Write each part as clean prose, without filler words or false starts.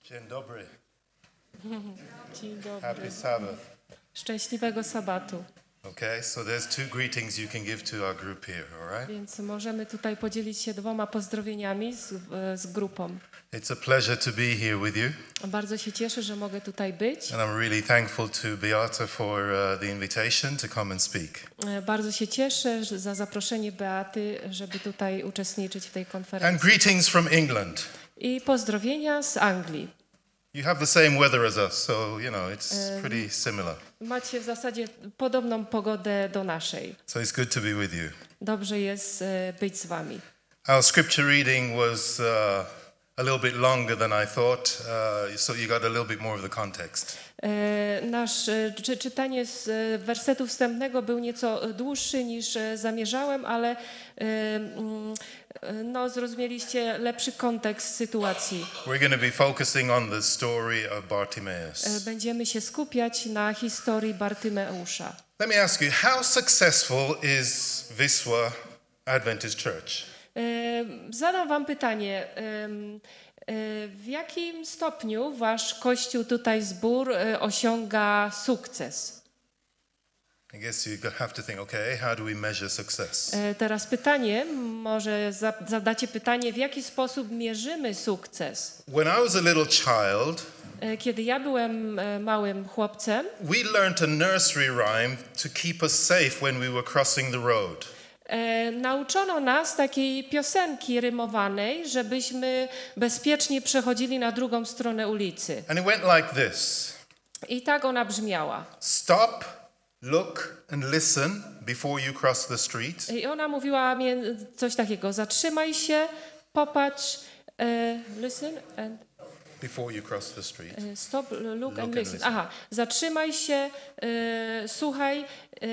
Dzień dobry. Dzień dobry. Happy Sabbath. Szczęśliwego sabatu. Okay, so there's two greetings you can give to our group here, all right? Więc możemy tutaj podzielić się 2 pozdrowieniami z grupą. It's a pleasure to be here with you, Bardzo się cieszę, że mogę tutaj być. and I'm really thankful to Beata for the invitation to come and speak. Bardzo się cieszę za zaproszenie Beaty, żeby tutaj uczestniczyć w tej And konferencji. greetings from England. I pozdrowienia z Anglii. You have the same weather as us, so you know it's pretty similar. Macie w zasadzie podobną pogodę do naszej. So it's good to be with you. Dobrze jest być z wami. Our scripture reading was a little bit longer than I thought, so you got a little bit more of the context. Nasze czytanie z wersetu wstępnego był nieco dłuższy niż zamierzałem, ale zrozumieliście lepszy kontekst sytuacji. We're going to be focusing on the story of Bartimaeus. Będziemy się skupiać na historii Bartymeusza. Let me ask you, how successful is Viswa Adventist Church? Zadam wam pytanie. W jakim stopniu wasz kościół tutaj zbór osiąga sukces? I guess you have to think, okay, how do we measure success? Teraz pytanie, może zadacie pytanie, w jaki sposób mierzymy sukces? When I was a little child, Kiedy ja byłem małym chłopcem, we learned a nursery rhyme to keep us safe when we were crossing the road. Nauczono nas takiej piosenki rymowanej, żebyśmy bezpiecznie przechodzili na drugą stronę ulicy. And it went like this. I tak ona brzmiała. Stop, look and listen before you cross the street. I ona mówiła coś takiego: zatrzymaj się, popatrz, listen and Before you cross the street. stop, look and and listen. listen. Aha, zatrzymaj się, słuchaj,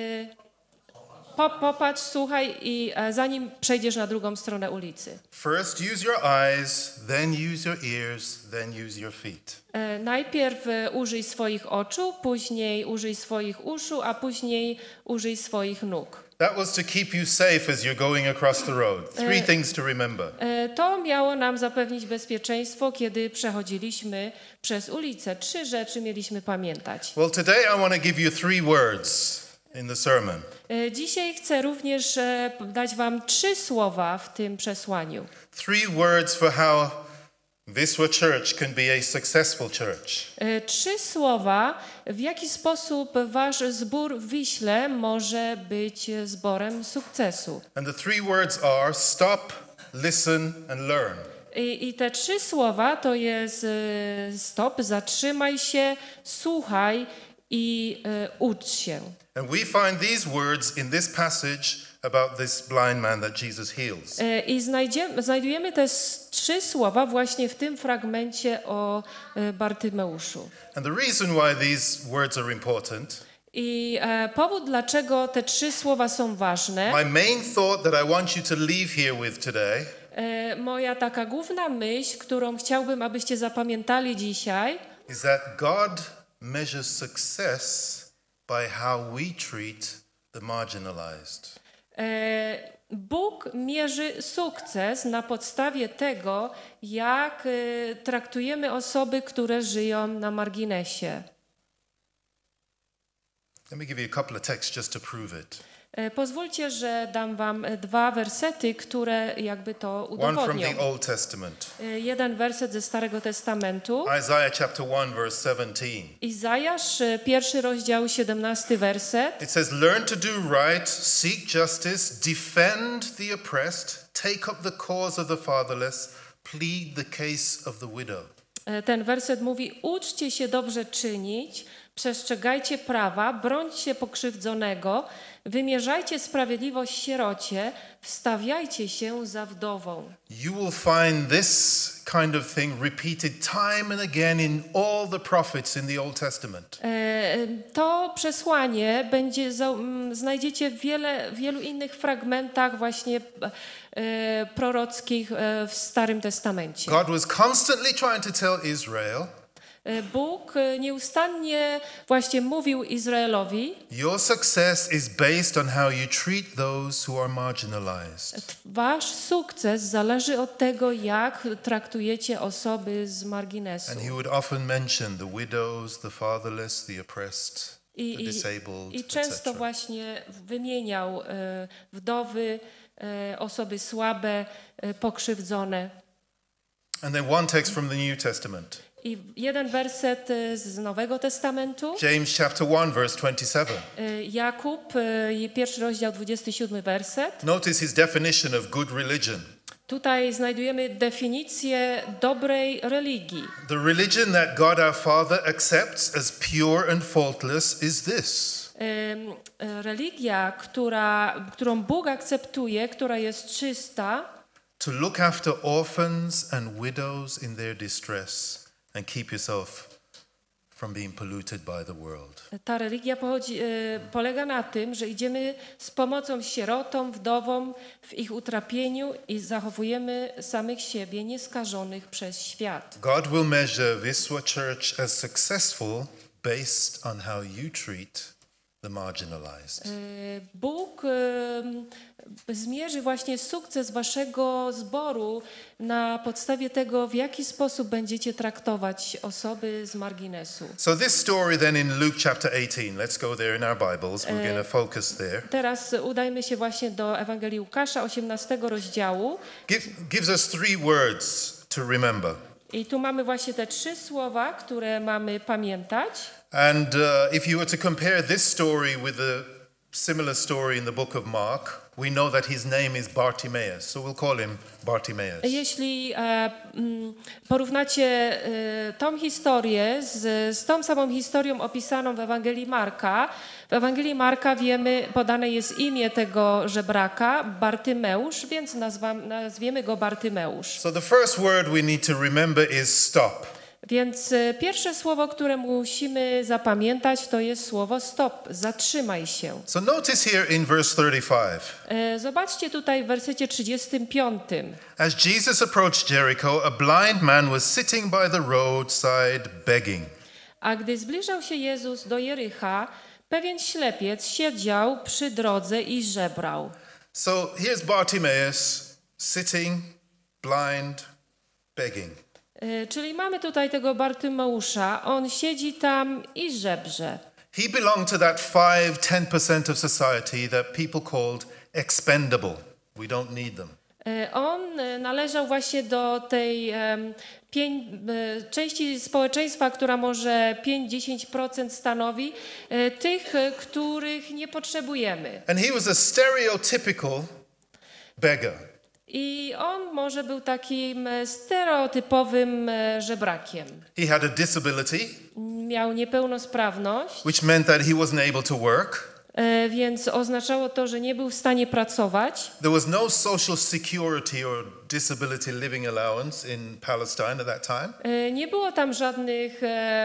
popatrz, słuchaj i zanim przejdziesz na drugą stronę ulicy. First use your eyes, then use your ears, then use your feet. Najpierw użyj swoich oczu, później użyj swoich uszu, a później użyj swoich nóg. That was to keep you safe as you're going across the road. 3 things to remember. To miało nam zapewnić bezpieczeństwo, kiedy przechodziliśmy przez ulicę. 3 rzeczy mieliśmy pamiętać. Well, today I want to give you 3 words in the sermon. Dzisiaj chcę również dać wam 3 słowa w tym przesłaniu. 3 words for how Viswa Church can be a successful church. 3 słowa, w jaki sposób wasz zbór w Wiśle może być zborem sukcesu. And the 3 words are stop, listen and learn. I te 3 słowa to jest stop, zatrzymaj się, słuchaj i ucz się. And we find these words in this passage about this blind man that Jesus heals. I znajdujemy te 3 słowa właśnie w tym fragmencie o Bartymeuszu. And the reason why these words are important, I powód, dlaczego te 3 słowa są ważne, my main thought that I want you to leave here with today moja taka główna myśl, którą chciałbym, abyście zapamiętali dzisiaj, is that God measures success by how we treat the marginalized. Bóg mierzy sukces na podstawie tego, jak traktujemy osoby, które żyją na marginesie. Let me give you a couple of texts just to prove it. Pozwólcie, że dam wam 2 wersety, które jakby to One from udowodnią. the Old Testament. Jeden werset ze Starego Testamentu. Isaiah chapter 1 verse 17. Izajasz, 1 rozdział, 17 werset. It says, learn to do right, seek justice, defend the oppressed, take up the cause of the fatherless, plead the case of the widow. Ten werset mówi: uczcie się dobrze czynić, przestrzegajcie prawa, brońcie pokrzywdzonego, wymierzajcie sprawiedliwość sierocie, wstawiajcie się za wdową. You will find this kind of thing repeated time and again in all the prophets in the Old Testament. To przesłanie znajdziecie w wielu innych fragmentach właśnie prorockich w Starym Testamencie. God was constantly trying to tell Israel, Bóg nieustannie właśnie mówił Izraelowi: Your success is based on how you treat those who are marginalized. wasz sukces zależy od tego, jak traktujecie osoby z marginesu. And he would often mention the widows, the fatherless, the oppressed, the disabled, I często etc. właśnie wymieniał wdowy, osoby słabe, pokrzywdzone. And then one text from the New Testament. I jeden werset z Nowego Testamentu, James chapter 1 verse 27. Jakub, 1 rozdział, 27 werset. Notice his definition of good religion. Tutaj znajdujemy definicję dobrej religii. The religion that God our Father accepts as pure and faultless is this. Religia, którą Bóg akceptuje, która jest czysta, To look after orphans and widows in their distress and keep yourself from being polluted by the world. ta religia polega na tym, że idziemy z pomocą sierotom, wdowom w ich utrapieniu i zachowujemy samych siebie nieskażonych przez świat. God will measure Viswa Church as successful based on how you treat the marginalized. Bóg zmierzy właśnie sukces waszego zboru na podstawie tego, w jaki sposób będziecie traktować osoby z marginesu. So this story then in Luke chapter 18, let's go there in our Bibles. We're going to focus there. Teraz udajmy się właśnie do Ewangelii Łukasza, 18 rozdziału. Gives us three words to remember. I tu mamy właśnie te 3 słowa, które mamy pamiętać. And if you were to compare this story with a similar story in the book of Mark, we know that his name is Bartimaeus. So we'll call him Bartimaeus. Jeśli porównacie tą historię z tą samą historią opisaną w Ewangelii Marka wiemy, podane jest imię tego żebraka, Bartymeusz, więc nazwiemy go Bartymeusz. So the first word we need to remember is stop. Więc pierwsze słowo, które musimy zapamiętać, to jest słowo stop, zatrzymaj się. So notice here in verse 35. Zobaczcie tutaj w wersecie 35. As Jesus approached Jericho, a blind man was sitting by the roadside begging. A gdy zbliżał się Jezus do Jericha, pewien ślepiec siedział przy drodze i żebrał. So here's Bartimaeus sitting, blind, begging. Czyli mamy tutaj tego Bartymeusza, on siedzi tam i żebrze. He belonged to that 5-10% of society that people called expendable. We don't need them. On należał właśnie do tej części społeczeństwa, która może 5-10% stanowi, tych, których nie potrzebujemy. And he was a stereotypical beggar. I on może był takim stereotypowym żebrakiem. He had a disability, Miał niepełnosprawność, which meant that he wasn't able to work. Więc oznaczało to, że nie był w stanie pracować. There was no social security or disability living allowance in Palestine at that time. Nie było tam żadnych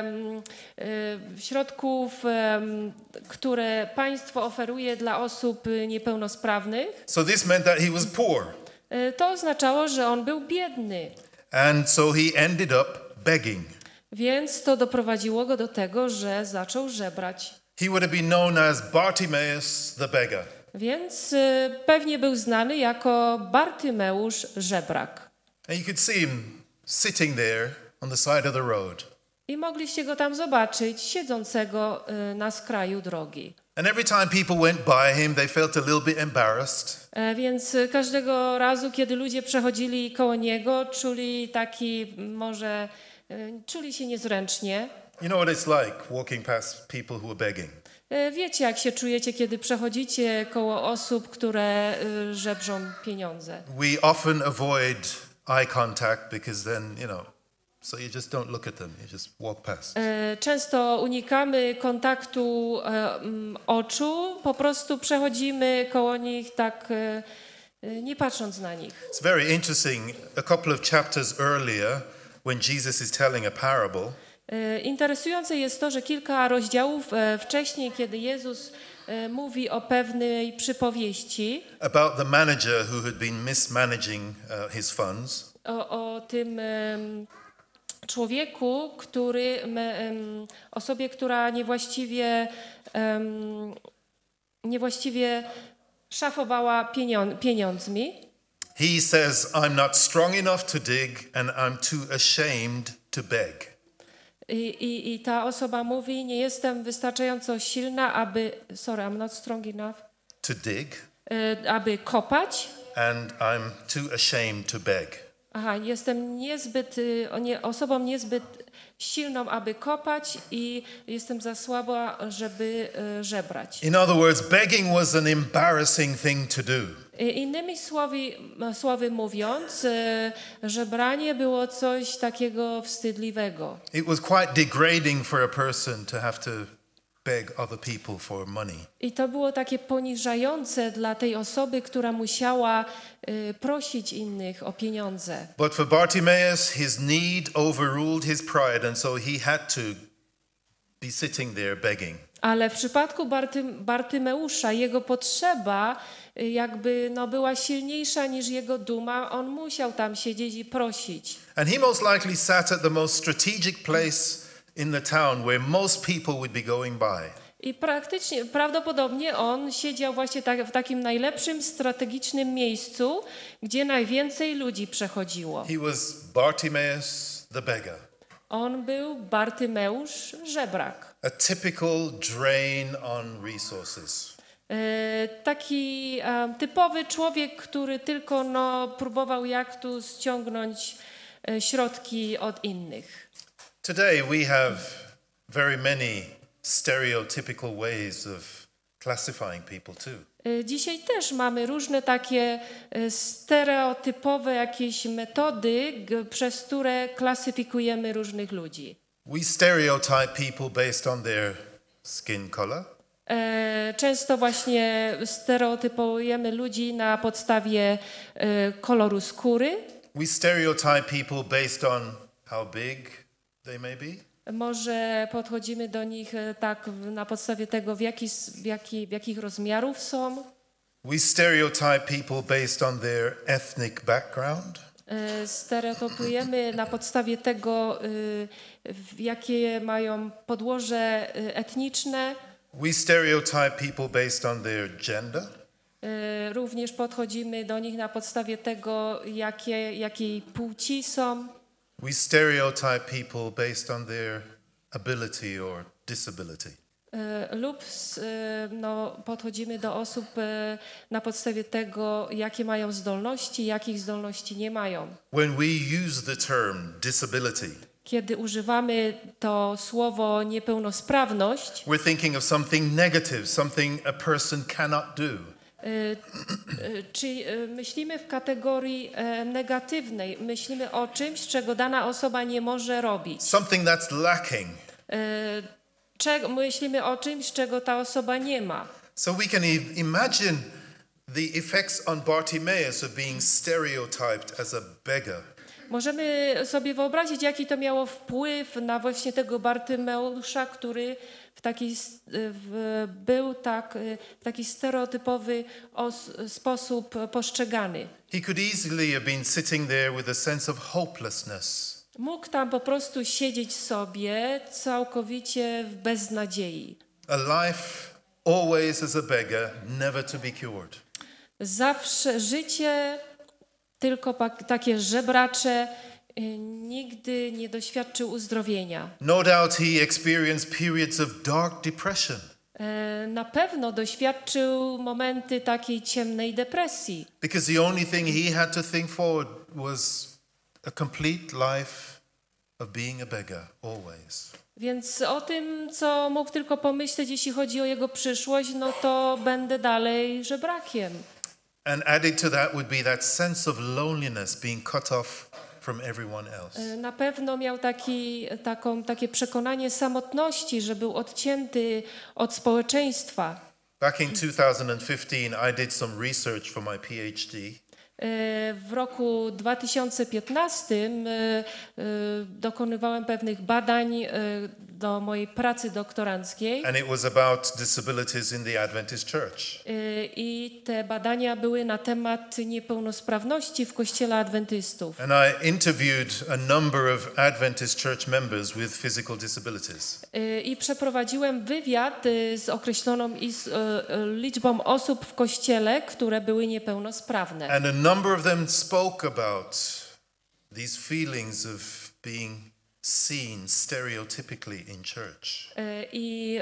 środków, które państwo oferuje dla osób niepełnosprawnych. So this meant that he was poor. To oznaczało, że on był biedny. And so he ended up begging. Więc to doprowadziło go do tego, że zaczął żebrać. He would have been known as Bartimaeus the beggar. Więc pewnie był znany jako Bartymeusz żebrak. And you could see him sitting there on the side of the road. I mogliście go tam zobaczyć, siedzącego na skraju drogi. And every time people went by him, they felt a little bit embarrassed. Więc każdego razu, kiedy ludzie przechodzili koło niego, czuli się niezręcznie. You know what it's like walking past people who are begging. Wiecie, jak się czujecie, kiedy przechodzicie koło osób, które żebrzą pieniądze. We often avoid eye contact because then, so you just don't look at them, you just walk past. Często unikamy kontaktu oczu, po prostu przechodzimy koło nich tak nie patrząc na nich. It's very interesting. A couple of chapters earlier, when Jesus is telling a parable, interesujące jest to, że kilka rozdziałów wcześniej, kiedy Jezus mówi o pewnej przypowieści, about the manager who had been mismanaging his funds. o tym człowieku, osobie, która niewłaściwie szafowała pieniądzmi. He says, I'm not strong enough to dig and I'm too ashamed to beg. I ta osoba mówi, nie jestem wystarczająco silna, I'm not strong enough. To dig. Aby kopać. And I'm too ashamed to beg. Jestem osobą niezbyt silną, aby kopać i jestem za słaba, żeby żebrać. In other words, begging was an embarrassing thing to do. Innymi słowy mówiąc, żebranie było coś takiego wstydliwego. It was quite degrading for a person to have to beg other people for money. I to było takie poniżające dla tej osoby, która musiała prosić innych o pieniądze. But for Bartimaeus, his need overruled his pride, and so he had to be sitting there begging. Ale w przypadku Bartymeusza jego potrzeba była silniejsza niż jego duma. On musiał tam siedzieć i prosić. And he most likely sat at the most strategic place in the town where most people would be going by. I prawdopodobnie on siedział właśnie w takim najlepszym strategicznym miejscu, gdzie najwięcej ludzi przechodziło. He was Bartimaeus the beggar. On był Bartymeusz żebrak. A typical drain on resources. Taki typowy człowiek, który tylko próbował jak tu ściągnąć środki od innych. Today we have very many stereotypical ways of classifying people too. Dzisiaj też mamy różne takie stereotypowe jakieś metody, przez które klasyfikujemy różnych ludzi. We stereotype people based on their skin color. Często właśnie stereotypujemy ludzi na podstawie koloru skóry. We stereotype people based on how big they may be. Może podchodzimy do nich tak na podstawie tego, jakich rozmiarów są. We stereotype people based on their ethnic background. Stereotypujemy na podstawie tego, jakie mają podłoże etniczne. We stereotype people based on their gender. Również podchodzimy do nich na podstawie tego, jakiej płci są. We stereotype people based on their ability or disability. Lub podchodzimy do osób na podstawie tego, jakie mają zdolności, jakich zdolności nie mają. When we use the term disability, kiedy używamy to słowo niepełnosprawność, we're thinking of something negative, something a person cannot do. Czy myślimy w kategorii negatywnej, myślimy o czymś, czego dana osoba nie może robić. Something that's lacking. Myślimy o czymś, czego ta osoba nie ma. So we can imagine the effects on Bartimaeus of being stereotyped as a beggar. Możemy sobie wyobrazić, jaki to miało wpływ na właśnie tego Bartymeusza, który był w taki stereotypowy sposób postrzegany. He could easily have been sitting there with a sense of hopelessness. Mógł tam po prostu siedzieć sobie całkowicie w beznadziei. A life always as a beggar, never to be cured. Zawsze życie tylko takie żebracze, nigdy nie doświadczył uzdrowienia. No doubt he experienced periods of dark depression. Na pewno doświadczył momenty takiej ciemnej depresji. Because the only thing he had to think forward was a complete life of being a beggar, always. Więc o tym, co mógł tylko pomyśleć, jeśli chodzi o jego przyszłość, to będę dalej żebrakiem. And added to that would be that sense of loneliness, being cut off from everyone else. Na pewno miał takie przekonanie samotności, że był odcięty od społeczeństwa. Back in 2015, I did some research for my PhD. W roku 2015 dokonywałem pewnych badań do mojej pracy doktoranckiej and it was about disabilities in the Adventist Church. i te badania były na temat niepełnosprawności w Kościele Adwentystów. And I interviewed a number of Adventist church members with physical disabilities. I przeprowadziłem wywiad z określoną liczbą osób w Kościele, które były niepełnosprawne. And a number of them spoke about these feelings of being seen stereotypically in church. I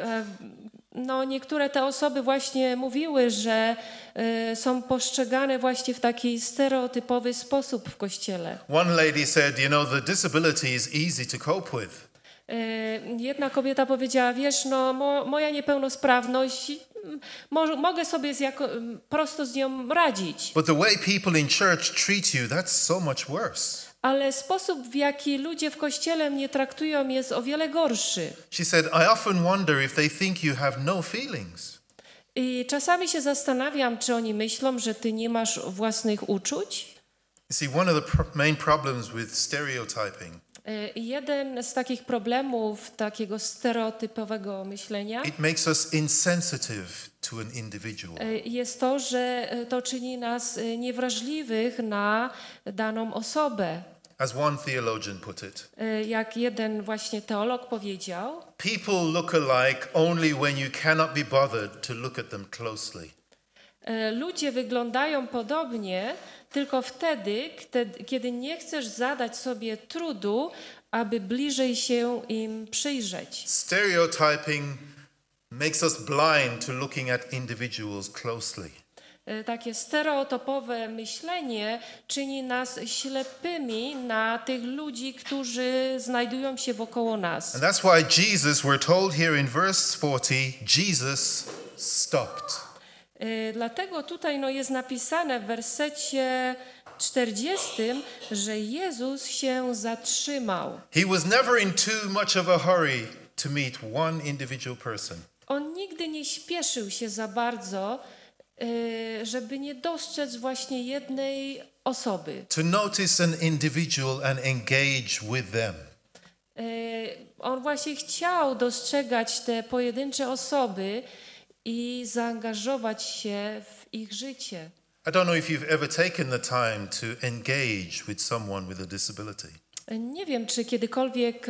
niektóre te osoby właśnie mówiły, że są postrzegane właśnie w taki stereotypowy sposób w Kościele. One lady said, you know, the disability is easy to cope with. Jedna kobieta powiedziała, wiesz, moja niepełnosprawność, mogę sobie prosto z nią radzić. But the way people in church treat you, that's so much worse. Ale sposób, w jaki ludzie w Kościele mnie traktują, jest o wiele gorszy. She said, I often wonder if they think you have no feelings. I czasami się zastanawiam, czy oni myślą, że ty nie masz własnych uczuć. You see, one of the main problems with stereotyping Jeden z takich problemów takiego stereotypowego myślenia it makes us insensitive to an individual. jest to, że to czyni nas niewrażliwych na daną osobę. As one theologian put it, Jak jeden właśnie teolog powiedział, people look alike only when you cannot be bothered to look at them closely. ludzie wyglądają podobnie tylko wtedy, kiedy nie chcesz zadać sobie trudu, aby bliżej się im przyjrzeć. Stereotyping makes us blind to looking at individuals closely. Takie stereotypowe myślenie czyni nas ślepymi na tych ludzi, którzy znajdują się wokoło nas. And that's why Jesus, we're told here in verse 40, Jesus stopped. Dlatego tutaj jest napisane w wersecie 40, że Jezus się zatrzymał. He was never in too much of a hurry to meet one individual person. On nigdy nie śpieszył się za bardzo, żeby nie dostrzec właśnie jednej osoby. To notice an individual and engage with them. On właśnie chciał dostrzegać te pojedyncze osoby i zaangażować się w ich życie. I don't know if you've ever taken the time to engage with someone with a disability. Nie wiem, czy kiedykolwiek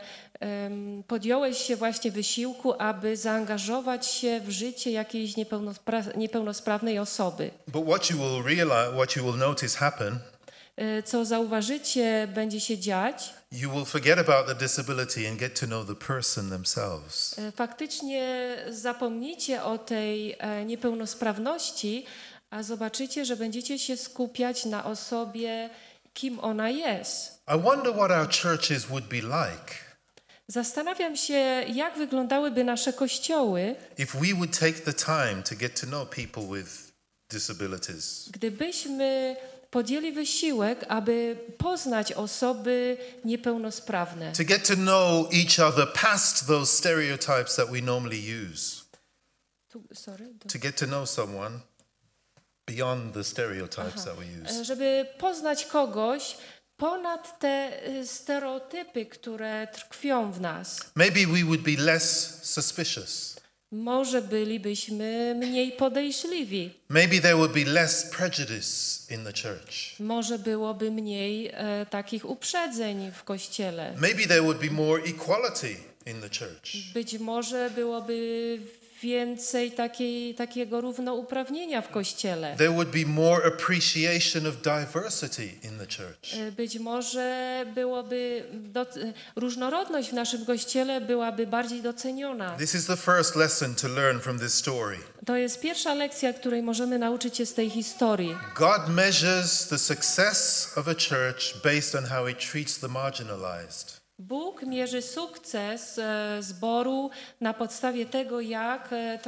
podjąłeś się właśnie wysiłku, aby zaangażować się w życie jakiejś niepełnosprawnej osoby. But what you will notice happen, Co zauważycie, będzie się dziać. you will forget about the disability and get to know the person themselves. Faktycznie zapomnicie o tej niepełnosprawności, a zobaczycie, że będziecie się skupiać na osobie, kim ona jest. I wonder what our churches would be like Zastanawiam się, jak wyglądałyby nasze kościoły, if we would take the time to get to know people with disabilities. gdybyśmy podjęli wysiłek, aby poznać osoby niepełnosprawne. To get to know each other past those stereotypes that we normally use. To get to know someone beyond the stereotypes that we use. Żeby poznać kogoś ponad te stereotypy, które tkwią w nas. Maybe we would be less suspicious. Może bylibyśmy mniej podejrzliwi. Maybe there would be less prejudice in the church. Może byłoby mniej takich uprzedzeń w Kościele. Maybe there would be more equality in the church. Być może byłoby więcej takiego równouprawnienia w Kościele. There would be more appreciation of diversity in the church. Być może różnorodność w naszym Kościele byłaby bardziej doceniona. This is the first lesson to learn from this story. To jest pierwsza lekcja, której możemy nauczyć się z tej historii. God measures the success of a church based on how it treats the marginalized. Bóg mierzy sukces zboru na podstawie tego, jak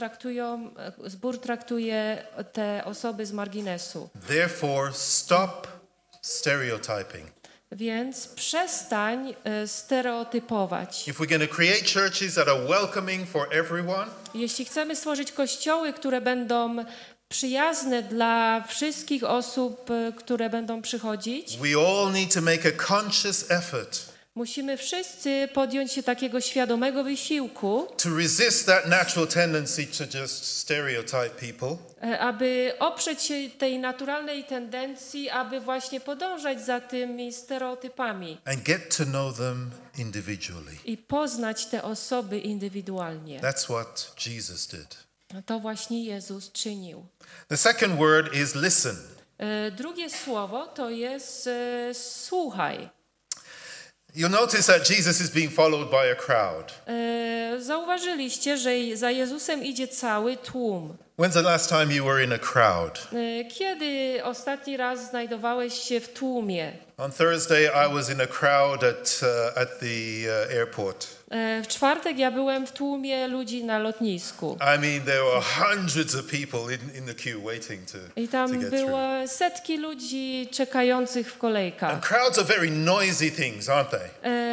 zbór traktuje te osoby z marginesu. Therefore, stop stereotyping. Więc przestań stereotypować. If we're going to create churches that are welcoming for everyone, Jeśli chcemy stworzyć kościoły, które będą przyjazne dla wszystkich osób, które będą przychodzić, we all need to make a conscious effort Musimy wszyscy podjąć się takiego świadomego wysiłku, to resist that natural tendency to just stereotype people. Aby oprzeć się tej naturalnej tendencji, aby właśnie podążać za tymi stereotypami. And get to know them individually. I poznać te osoby indywidualnie. That's what Jesus did. To właśnie Jezus czynił. The second word is listen. Drugie słowo to jest słuchaj. You'll notice that Jesus is being followed by a crowd. Zauważyliście, że za Jezusem idzie cały tłum. When's the last time you were in a crowd? Kiedy ostatni raz znajdowałeś się w tłumie? On Thursday I was in a crowd at the airport. W czwartek ja byłem w tłumie ludzi na lotnisku. I mean, there were hundreds of people in the queue waiting to I tam get through. było setki ludzi czekających w kolejkach. And crowds are very noisy things, aren't they?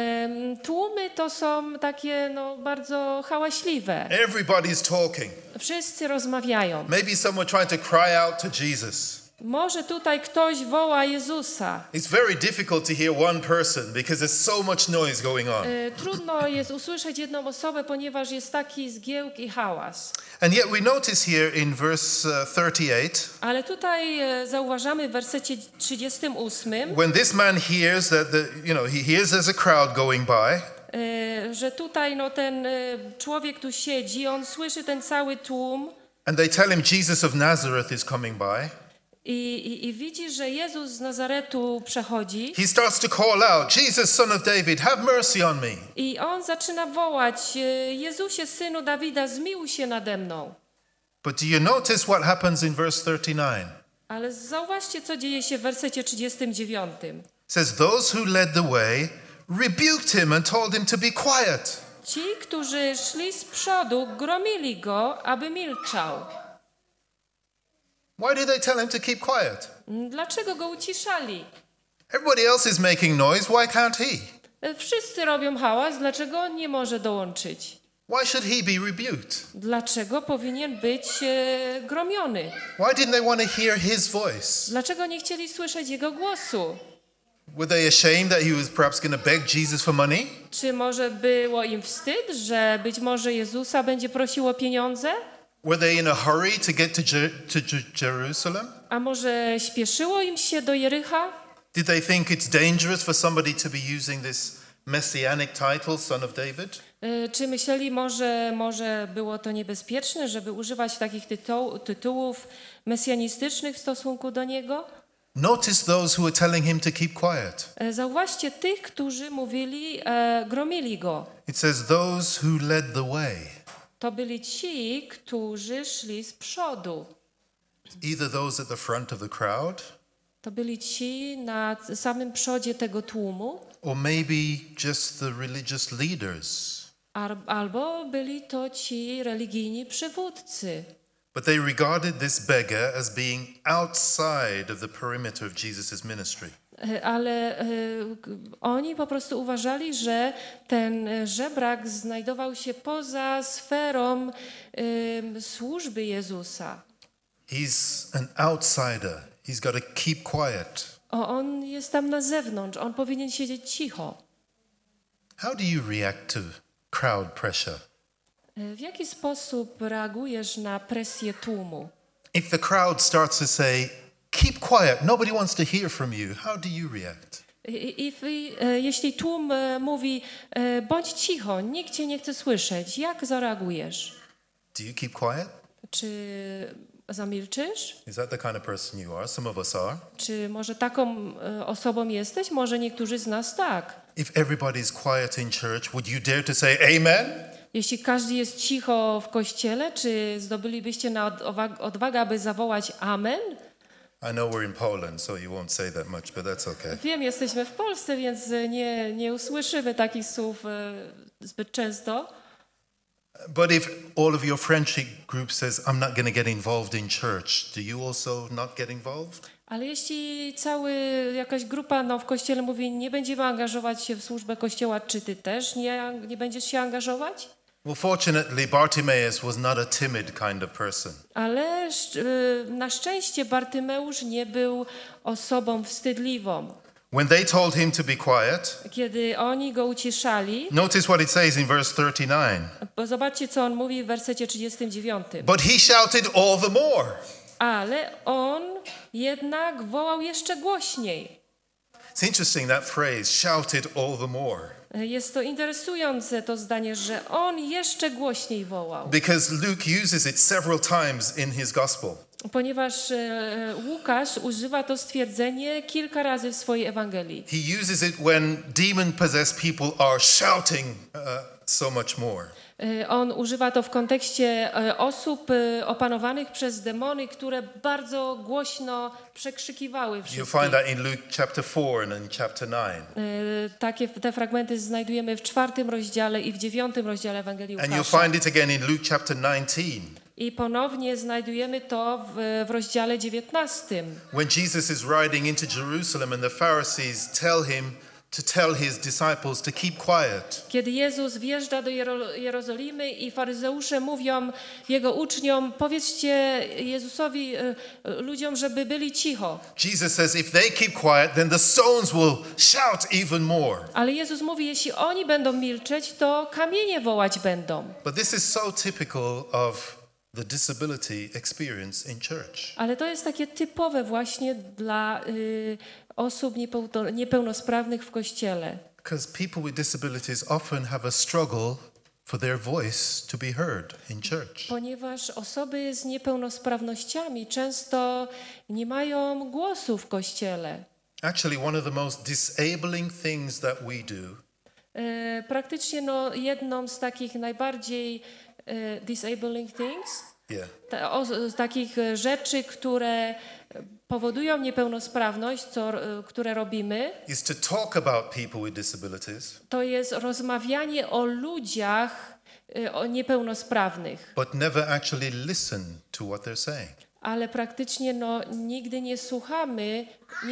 Tłumy to są takie bardzo hałaśliwe. Everybody's talking. Wszyscy rozmawiają. Maybe someone trying to cry out to Jesus. Może tutaj ktoś woła Jezusa. It's very difficult to hear one person because there's so much noise going on. Trudno jest usłyszeć jedną osobę, ponieważ jest taki zgiełk i hałas. And yet we notice here in verse 38, Ale tutaj zauważamy w wersecie 38, when this man hears that he hears there's a crowd going by, że tutaj ten człowiek tu siedzi, on słyszy ten cały tłum and they tell him Jesus of Nazareth is coming by. I widzi, że Jezus z Nazaretu przechodzi. He starts to call out, Jesus, son of David, have mercy on me. I on zaczyna wołać, Jezusie, synu Dawida, zmiłuj się nade mną. But do you notice what happens in verse 39? Ale zauważcie, co dzieje się w wersecie 39. It says, those who led the way rebuked him and told him to be quiet. Ci, którzy szli z przodu, gromili go, aby milczał. Why did they tell him to keep quiet? Dlaczego go uciszali? Everybody else is making noise, why can't he? Wszyscy robią hałas, dlaczego on nie może dołączyć? Why should he be rebuked? Dlaczego powinien być gromiony? Why didn't they want to hear his voice? Dlaczego nie chcieli słyszeć jego głosu? Were they ashamed that he was perhaps going to beg Jesus for money? Czy może było im wstyd, że być może Jezusa będzie prosił o pieniądze? Were they in a hurry to get to Jerusalem? A może śpieszyło im się do Jericha? Did they think it's dangerous for somebody to be using this messianic title, son of David? Czy myśleli, może było to niebezpieczne, żeby używać takich tytułów mesjanistycznych w stosunku do niego? Notice those who were telling him to keep quiet. Zauważcie tych, którzy mówili, gromili go. It says those who led the way. To byli ci, którzy szli z przodu. Either those at the front of the crowd, To byli ci na samym przodzie tego tłumu, or maybe just the religious leaders. albo byli to ci religijni przywódcy. But they regarded this beggar as being outside of the perimeter of Jesus' ministry. Ale oni po prostu uważali, że ten żebrak znajdował się poza sferą służby Jezusa. He's an outsider. He's got to keep quiet. On jest tam na zewnątrz, on powinien siedzieć cicho. How do you react to crowd pressure? W jaki sposób reagujesz na presję tłumu? If the crowd starts to say, keep quiet, nobody wants to hear from you, how do you react? Jeśli tłum mówi, bądź cicho, nikt cię nie chce słyszeć, jak zareagujesz? Do you keep quiet? Czy zamilczysz? Is that the kind of person you are? Some of us are. Czy może taką osobą jesteś? Może niektórzy z nas tak. If everybody's quiet in church, would you dare to say amen? Jeśli każdy jest cicho w kościele, czy zdobylibyście na odwagę, aby zawołać amen? I know we're in Poland, so you won't say that much, but that's okay. Wiem, jesteśmy w Polsce, więc nie usłyszymy takich słów zbyt często. But if all of your friendship group says, I'm not going to get involved in church, do you also not get involved? Ale jeśli jakaś grupa w kościele mówi, nie będziemy angażować się w służbę kościoła, czy ty też nie będziesz się angażować? Well, fortunately, Bartimaeus was not a timid kind of person. Ale na szczęście Bartymeusz nie był osobą wstydliwą. When they told him to be quiet, kiedy oni go uciszali, notice what it says in verse 39. bo zobaczcie, co on mówi w wersecie 39. But he shouted all the more. Ale on jednak wołał jeszcze głośniej. It's interesting that phrase, shouted all the more. Jest to interesujące to zdanie, że on jeszcze głośniej wołał. Because Luke uses it several times in his gospel. Ponieważ Łukasz używa to stwierdzenie kilka razy w swojej Ewangelii. He uses it when demon-possessed people are shouting so much more. On używa to w kontekście osób opanowanych przez demony, które bardzo głośno przekrzykiwały wszystkich. You'll find that in Luke chapter 4 and in chapter 9. Te fragmenty znajdujemy w 4 rozdziale i w 9 rozdziale Ewangelii And Łukasza. you'll find it again in Luke chapter 19. I ponownie znajdujemy to w rozdziale 19. When Jesus is riding into Jerusalem and the Pharisees tell him to tell his disciples to keep quiet. Kiedy Jezus wjeżdża do Jerozolimy i faryzeusze mówią jego uczniom, powiedzcie Jezusowi, ludziom, żeby byli cicho. Jesus says if they keep quiet, then the stones will shout even more. Ale Jezus mówi, jeśli oni będą milczeć, to kamienie wołać będą. But this is so typical of the disability experience in church. Ale to jest takie typowe właśnie dla osób niepełnosprawnych w Kościele. Because people with disabilities often have a struggle for their voice to be heard in church. Ponieważ osoby z niepełnosprawnościami często nie mają głosu w Kościele. Actually, one of the most disabling things that we do Praktycznie jedną z takich najbardziej disabling things, takich rzeczy, które powodują niepełnosprawność, które robimy, is to talk about people with disabilities, to jest rozmawianie o ludziach niepełnosprawnych, but never actually listen to what they're saying. ale praktycznie nigdy nie słuchamy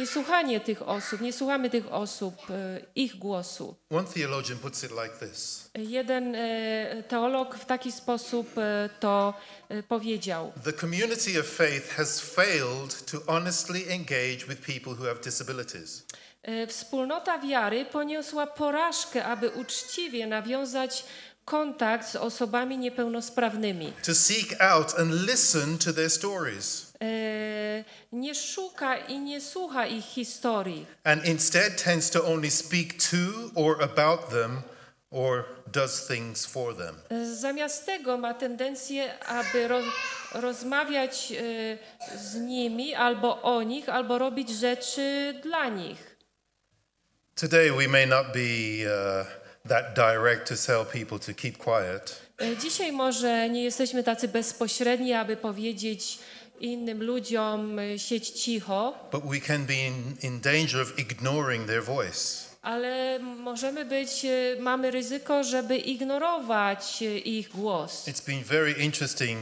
tych osób, ich głosu. One theologian puts it like this. Jeden teolog w taki sposób to powiedział. The community of faith has failed to honestly engage with people who have disabilities. Wspólnota wiary poniosła porażkę, aby uczciwie nawiązać kontakt z osobami niepełnosprawnymi. To seek out and listen to their stories. Nie szuka i nie słucha ich historii. And instead tends to only speak to or about them or does things for them. Zamiast tego ma tendencję, aby rozmawiać z nimi albo o nich, albo robić rzeczy dla nich. Today we may not be that direct to tell people to keep quiet. Dzisiaj może nie jesteśmy tacy bezpośredni, aby powiedzieć innym ludziom siedź cicho. But we can be in danger of ignoring their voice. Ale mamy ryzyko, żeby ignorować ich głos. It's been very interesting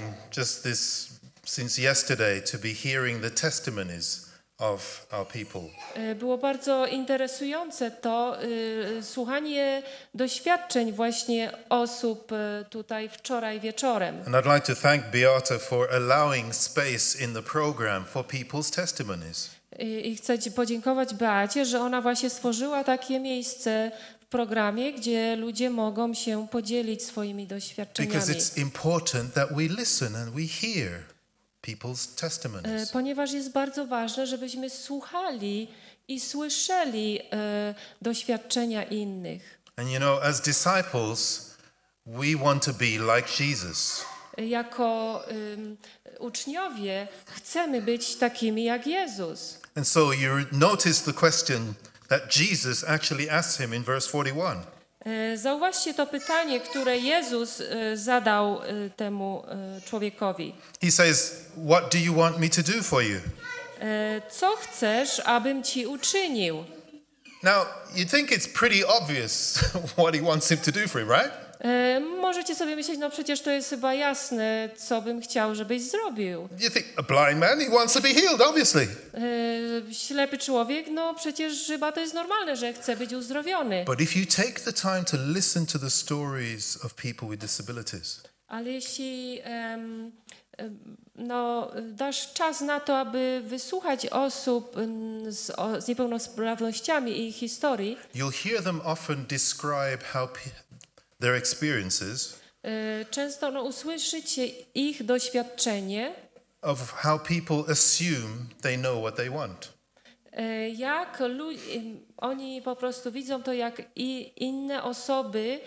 since yesterday to be hearing the testimonies of our people. Było bardzo interesujące słuchanie doświadczeń właśnie osób tutaj wczoraj wieczorem. And I'd like to thank Beata for allowing space in the program for people's testimonies. I chcę podziękować Beacie, że ona właśnie stworzyła takie miejsce w programie, gdzie ludzie mogą się podzielić swoimi doświadczeniami. Because it's important that we listen and we hear people's testimonies. Ponieważ jest bardzo ważne, żebyśmy słuchali i słyszeli doświadczenia innych. And as disciples, we want to be like Jesus. Jako uczniowie chcemy być takimi jak Jezus. And so you notice the question that Jesus actually asked him in verse 41. Zauważcie to pytanie, które Jezus zadał temu człowiekowi. He says, "What do you want me to do for you?" Co chcesz, abym ci uczynił? Now, you think it's pretty obvious what he wants him to do for him, right? Możecie sobie myśleć, przecież to jest chyba jasne, co bym chciał, żebyś zrobił. You think a blind man, he wants to be healed, obviously. Ślepy człowiek, przecież chyba to jest normalne, że chce być uzdrowiony. But if you take the time to listen to the stories of people with disabilities, ale jeśli dasz czas na to, aby wysłuchać osób z niepełnosprawnościami i ich historii, you'll hear them often describe their experiences często usłyszycie ich doświadczenie, of how people assume they know what they want. jak oni po prostu widzą to, jak i inne osoby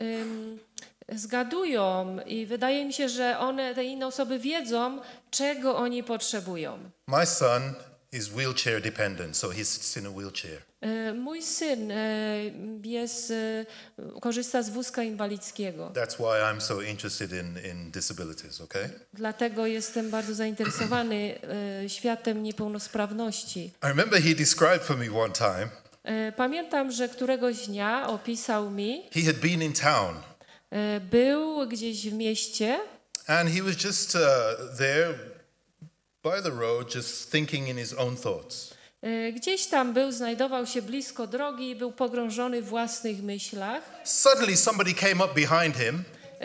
zgadują i wydaje mi się, że te inne osoby wiedzą, czego oni potrzebują. My son is wheelchair dependent, so he sits in a wheelchair. Mój syn korzysta z wózka inwalidzkiego. That's why I'm so interested in disabilities, okay? Dlatego jestem bardzo zainteresowany światem niepełnosprawności. I remember he described for me one time. Pamiętam, że któregoś dnia opisał mi, He had been in town. Był gdzieś w mieście And he was just there by the road, just thinking in his own thoughts. Gdzieś tam znajdował się blisko drogi i był pogrążony w własnych myślach. Suddenly somebody came up behind him.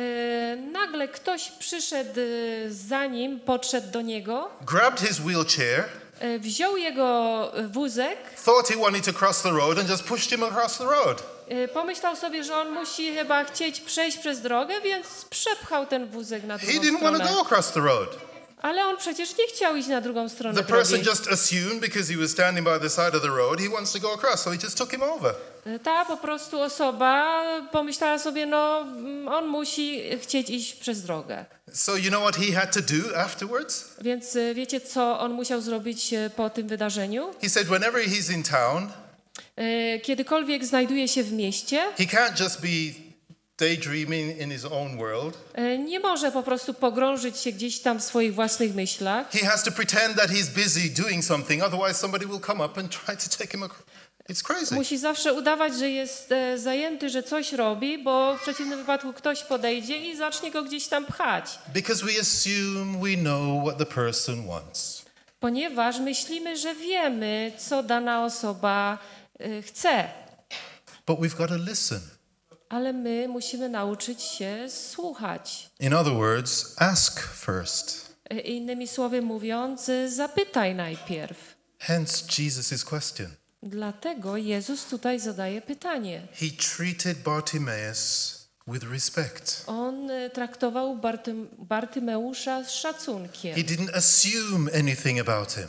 Nagle ktoś przyszedł za nim, podszedł do niego, Grabbed his wheelchair, wziął jego wózek, thought he wanted to cross the road and just pushed him across the road. pomyślał sobie, że on musi chyba chcieć przejść przez drogę, więc przepchał ten wózek na He drugą didn't want to stronę. go across the road. Ale on przecież nie chciał iść na drugą stronę The person drogi. just assumed because he was standing by the side of the road, he wants to go across, so he just took him over. Ta po prostu osoba pomyślała sobie, on musi chcieć iść przez drogę. So you know what he had to do afterwards? Więc wiecie, co on musiał zrobić po tym wydarzeniu? He said whenever he's in town, Kiedykolwiek znajduje się w mieście, he can't just be daydreaming in his own world. nie może po prostu pogrążyć się gdzieś tam w swoich własnych myślach. He has to pretend that he's busy doing something, otherwise somebody will come up and try to take him across. It's crazy. Musi zawsze udawać, że jest zajęty, że coś robi, bo w przeciwnym wypadku ktoś podejdzie i zacznie go gdzieś tam pchać. Because we assume we know what the person wants. Ponieważ myślimy, że wiemy, co dana osoba chce. But we've got to listen. Ale my musimy nauczyć się słuchać. In other words, ask first. Innymi słowy mówiąc, zapytaj najpierw. Hence Jesus' question. Dlatego Jezus tutaj zadaje pytanie. He treated Bartimaeus with respect. On traktował Bartymeusza z szacunkiem. He didn't assume anything about him.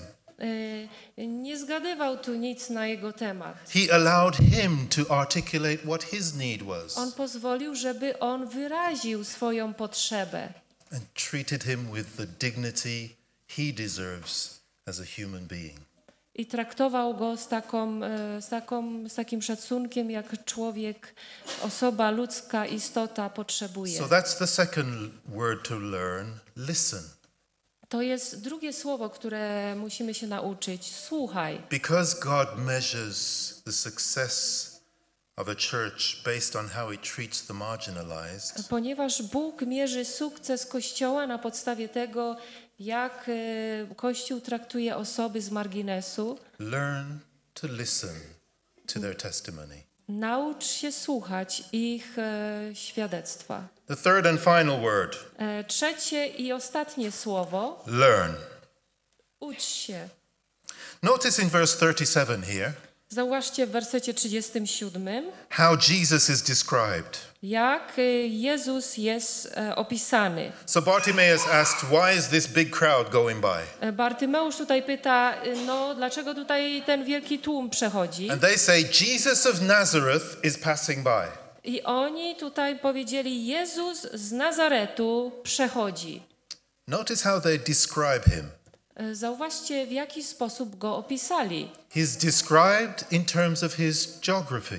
Nie zgadywał tu nic na jego temat. He allowed him to articulate what his need was On pozwolił, żeby on wyraził swoją potrzebę and treated him with the dignity he deserves as a human being. i traktował go z takim szacunkiem, jak człowiek, osoba, ludzka istota potrzebuje. So that's the second word to learn, listen. To jest drugie słowo, które musimy się nauczyć. Słuchaj. Because God measures the success of a church based on how it treats the marginalized, Ponieważ Bóg mierzy sukces Kościoła na podstawie tego, jak Kościół traktuje osoby z marginesu, learn to listen to their testimony. naucz się słuchać ich świadectwa. The third and final word, Trzecie i ostatnie słowo. learn. Ucz się. Notice in verse 37 here Zauważcie w wersecie 37, how Jesus is described. jak Jezus jest opisany. So Bartimaeus asked, why is this big crowd going by? Bartymeusz tutaj pyta, dlaczego tutaj ten wielki tłum przechodzi? And they say, Jesus of Nazareth is passing by. I oni tutaj powiedzieli, Jezus z Nazaretu przechodzi. Notice how they describe him. Zauważcie, w jaki sposób go opisali. He's described in terms of his geography.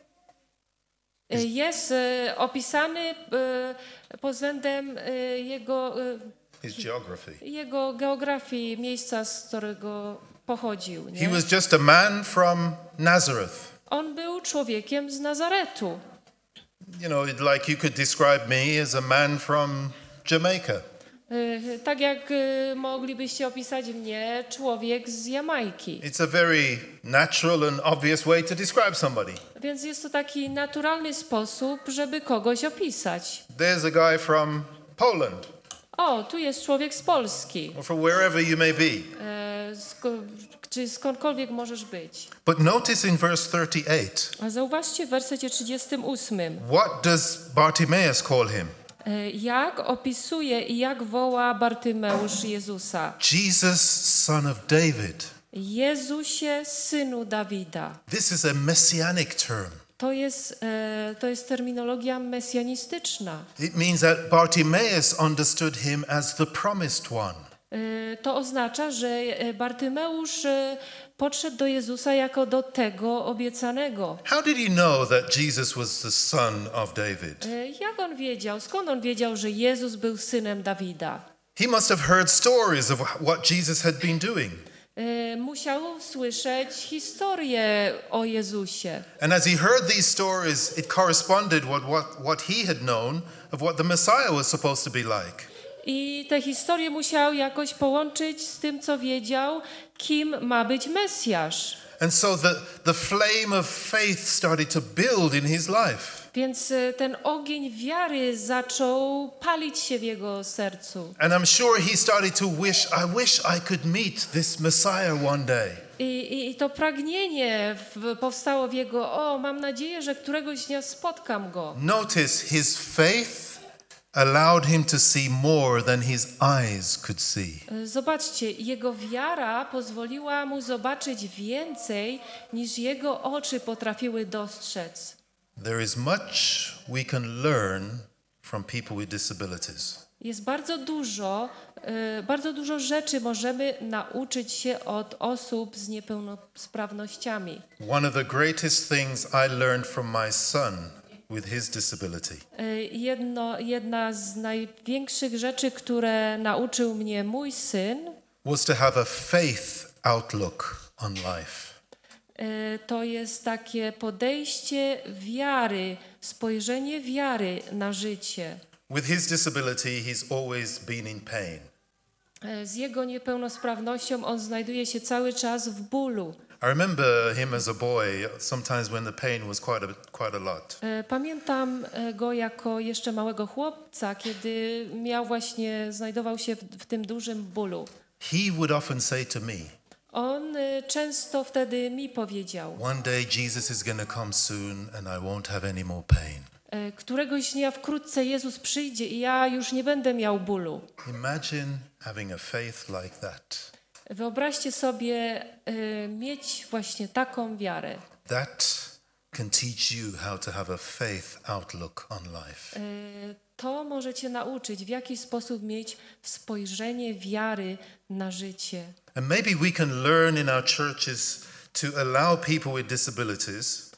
Jest opisany pod względem jego geografii, miejsca, z którego pochodził. Nie? He was just a man from Nazareth. On był człowiekiem z Nazaretu. You know, like you could describe me as a man from Jamaica. Tak jak moglibyście opisać mnie, człowiek z Jamajki. It's a very natural and obvious way to describe somebody. Więc jest to taki naturalny sposób, żeby kogoś opisać. There's a guy from Poland. O, tu jest człowiek z Polski. or from wherever you may be. Czy skądkolwiek możesz być. But notice in verse 38, A zauważcie w wersecie 38. what does Bartimaeus call him? Jak opisuje i jak woła Bartymeusz Jezusa? Jesus, son of David. Jezusie, synu Dawida. This is a messianic term. To jest terminologia mesjanistyczna. It means that Bartimaeus understood him as the promised one. To oznacza, że Bartymeusz podszedł do Jezusa jako do tego obiecanego. How did he know that Jesus was the son of David? Jak on wiedział? Skąd on wiedział, że Jezus był synem Dawida? He must have heard stories of what Jesus had been doing. Musiał słyszeć historię o Jezusie. And as he heard these stories, it corresponded what he had known of what the Messiah was supposed to be like. I te historie musiał jakoś połączyć z tym, co wiedział, kim ma być Mesjasz. And so the flame of faith started to build in his life. Więc ten ogień wiary zaczął palić się w jego sercu. And I'm sure he started to wish I could meet this Messiah one day. I to pragnienie powstało w jego, mam nadzieję, że któregoś dnia spotkam go. Notice his faith allowed him to see more than his eyes could see. Zobaczcie, jego wiara pozwoliła mu zobaczyć więcej, niż jego oczy potrafiły dostrzec. There is much we can learn from people with disabilities. Jest bardzo dużo rzeczy możemy nauczyć się od osób z niepełnosprawnościami. One of the greatest things I learned from my son with his disability. Jedna z największych rzeczy, które nauczył mnie mój syn, was to have a faith outlook on life. To jest takie podejście wiary, spojrzenie wiary na życie. With his disability, he's always been in pain. Z jego niepełnosprawnością on znajduje się cały czas w bólu. I remember him as a boy, sometimes when the pain was quite a lot. Pamiętam go jako jeszcze małego chłopca, kiedy znajdował się w tym dużym bólu. He would often say to me, on często wtedy mi powiedział, one day Jesus is going to come soon and I won't have any more pain. Któregoś dnia wkrótce Jezus przyjdzie i ja już nie będę miał bólu. Imagine having a faith like that. Wyobraźcie sobie mieć właśnie taką wiarę. That can teach you how to have a faith outlook on life. To może cię nauczyć, w jaki sposób mieć spojrzenie wiary na życie. And maybe we can learn in our churches to allow people with disabilities.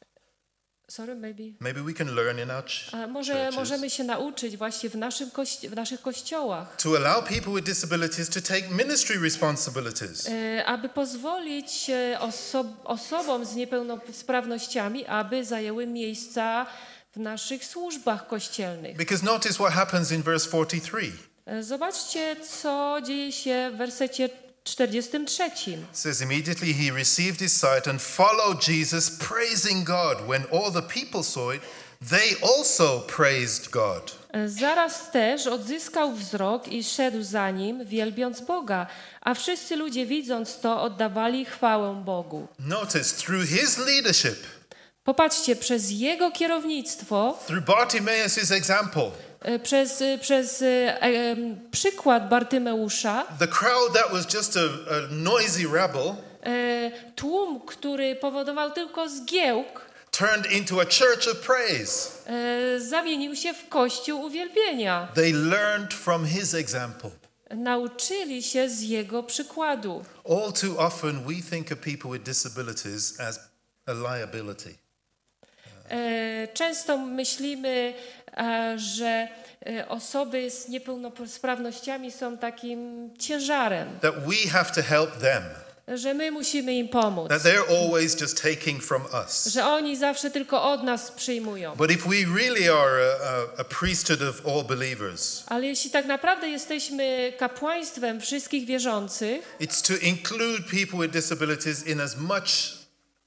Maybe we can learn in our churches. Możemy się nauczyć właśnie w naszych kościołach. To allow people with disabilities to take ministry responsibilities. Aby pozwolić osobom z niepełnosprawnościami, aby zajęły miejsca w naszych służbach kościelnych. Because notice what happens in verse 43. Zobaczcie, co dzieje się w wersecie 43. It says immediately he received his sight and followed Jesus, praising God. When all the people saw it, they also praised God. Zaraz też odzyskał wzrok i szedł za nim, wielbiąc Boga, a wszyscy ludzie widząc to oddawali chwałę Bogu. Notice through his leadership. Popatrzcie, przez jego kierownictwo, through Bartimaeus' example, przez przykład Bartymeusza, the crowd that was just a noisy rabble, tłum, który powodował tylko zgiełk, turned into a church of praise. Zamienił się w kościół uwielbienia. They learned from his example. Nauczyli się z jego przykładu. All too often we think of people with disabilities as a liability. Często myślimy, że osoby z niepełnosprawnościami są takim ciężarem. That we have to help them. Że my musimy im pomóc. That they're always just taking from us. Że oni zawsze tylko od nas przyjmują. But if we really are a priesthood of all believers, ale jeśli tak naprawdę jesteśmy kapłaństwem wszystkich wierzących, it's to include people with disabilities in as much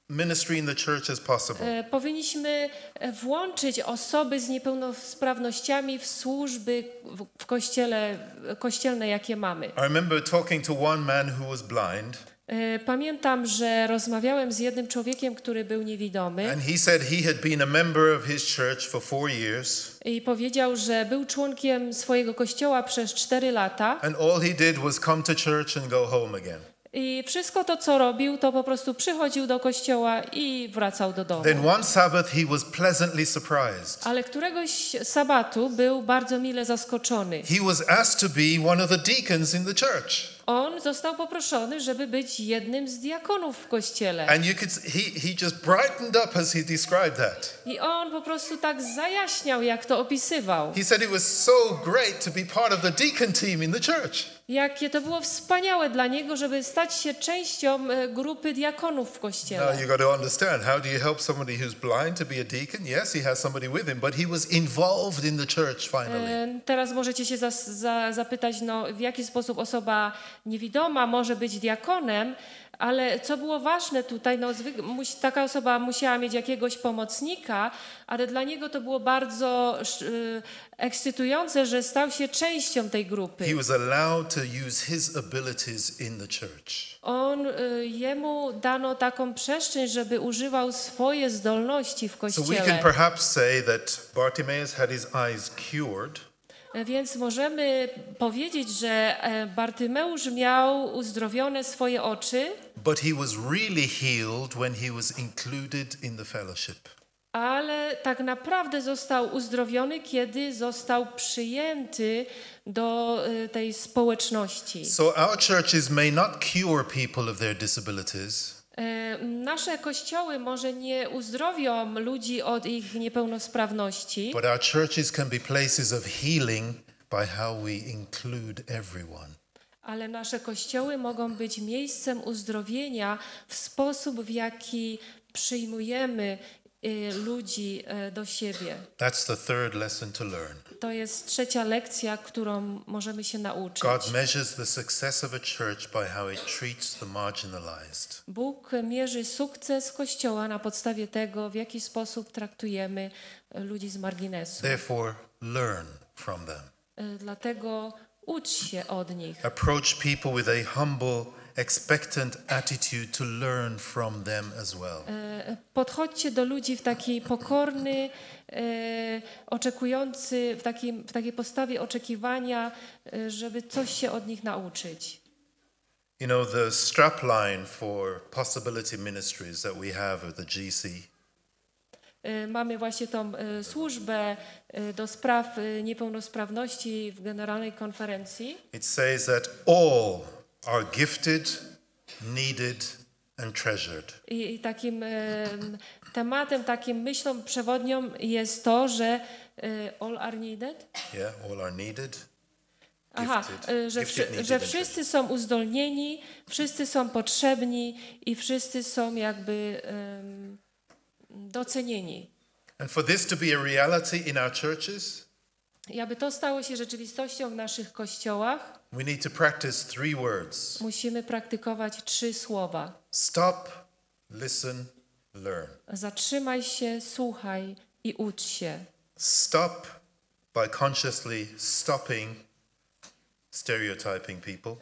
ministry in the church as possible. Powinniśmy włączyć osoby z niepełnosprawnościami w służby w kościelne, jakie mamy. I remember talking to one man who was blind. Pamiętam, że rozmawiałem z jednym człowiekiem, który był niewidomy. And he said he had been a member of his church for 4 years. I powiedział, że był członkiem swojego kościoła przez 4 lata. And all he did was come to church and go home again. I wszystko to, co robił, to po prostu przychodził do kościoła i wracał do domu. Then one Sabbath he was pleasantly surprised. Ale któregoś sabatu był bardzo mile zaskoczony. He was asked to be one of the deacons in the church. On został poproszony, żeby być jednym z diakonów w kościele. And you could he just brightened up as he described that. I on po prostu tak zajaśniał, jak to opisywał. He said it was so great to be part of the deacon team in the church. Jakie to było wspaniałe dla niego, żeby stać się częścią grupy diakonów w kościele. Now you got to understand, how do you help somebody who's blind to be a deacon? Yes, he has somebody with him, but he was involved in the church finally. Teraz możecie się zapytać, no, w jaki sposób osoba niewidoma może być diakonem, ale co było ważne tutaj, no, taka osoba musiała mieć jakiegoś pomocnika, ale dla niego to było bardzo ekscytujące, że stał się częścią tej grupy. He was allowed to use his abilities in the church. Jemu dano taką przestrzeń, żeby używał swoje zdolności w kościele. So we can perhaps say that Bartimaeus had his eyes cured. Więc możemy powiedzieć, że Bartymeusz miał uzdrowione swoje oczy, but he was really healed when he was included in the fellowship. Ale tak naprawdę został uzdrowiony, kiedy został przyjęty do tej społeczności. So our churches may not cure people of their disabilities. Nasze kościoły może nie uzdrowią ludzi od ich niepełnosprawności, but our churches can be places of healing by how we include everyone. Ale nasze kościoły mogą być miejscem uzdrowienia w sposób, w jaki przyjmujemy ludzi do siebie. That's the third lesson to learn. To jest trzecia lekcja, którą możemy się nauczyć. God measures the success of a church by how it treats the marginalized. Bóg mierzy sukces Kościoła na podstawie tego, w jaki sposób traktujemy ludzi z marginesu. Therefore, learn from them. Dlatego ucz się od nich. Approach people with a humble, expectant attitude to learn from them as well. Podchodźcie do ludzi w taki pokorny, oczekujący, w takiej postawie oczekiwania, żeby coś się od nich nauczyć. You know, the strapline for possibility ministries that we have at the GC. Mamy właśnie tą służbę do spraw niepełnosprawności w Generalnej Konferencji. It says that all are gifted, needed and treasured. I takim tematem, takim myślą przewodnią jest to, że all are needed. Yeah, all are needed. Że wszyscy są uzdolnieni, wszyscy są potrzebni i wszyscy są jakby docenieni. And for this to be a reality in our churches, I aby to stało się rzeczywistością w naszych kościołach, we need to practice 3 words. musimy praktykować 3 słowa. Stop, listen, learn. Zatrzymaj się, słuchaj i ucz się. Stop by consciously stopping stereotyping people.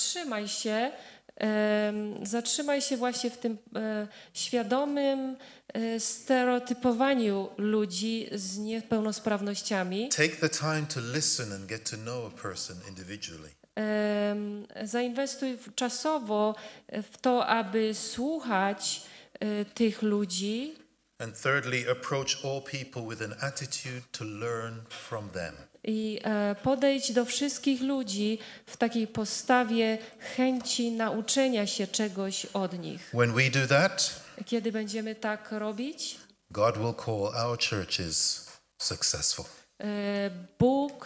Zatrzymaj się właśnie w tym świadomym stereotypowaniu ludzi z niepełnosprawnościami. Take the time to listen and get to know a person individually. Zainwestuj czasowo w to, aby słuchać tych ludzi. And thirdly, approach all people with an attitude to learn from them. I podejdź do wszystkich ludzi w takiej postawie chęci nauczenia się czegoś od nich. When we do that, Kiedy będziemy tak robić, God will call our churches successful. Bóg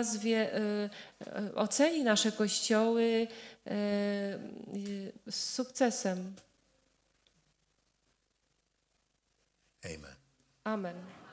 oceni nasze kościoły z sukcesem. Amen. Amen.